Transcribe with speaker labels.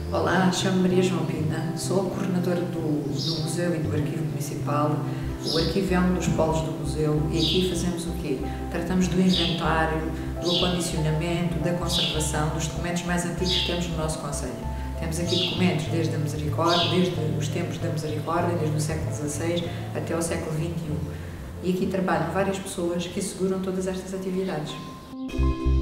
Speaker 1: Olá, chamo-me Maria João Pina, sou a coordenadora do Museu e do Arquivo Municipal. O arquivo é um dos polos do museu e aqui fazemos o quê? Tratamos do inventário, do acondicionamento, da conservação dos documentos mais antigos que temos no nosso concelho. Temos aqui documentos desde a Misericórdia, desde os tempos da Misericórdia, desde o século XVI até o século XXI. E aqui trabalham várias pessoas que asseguram todas estas atividades.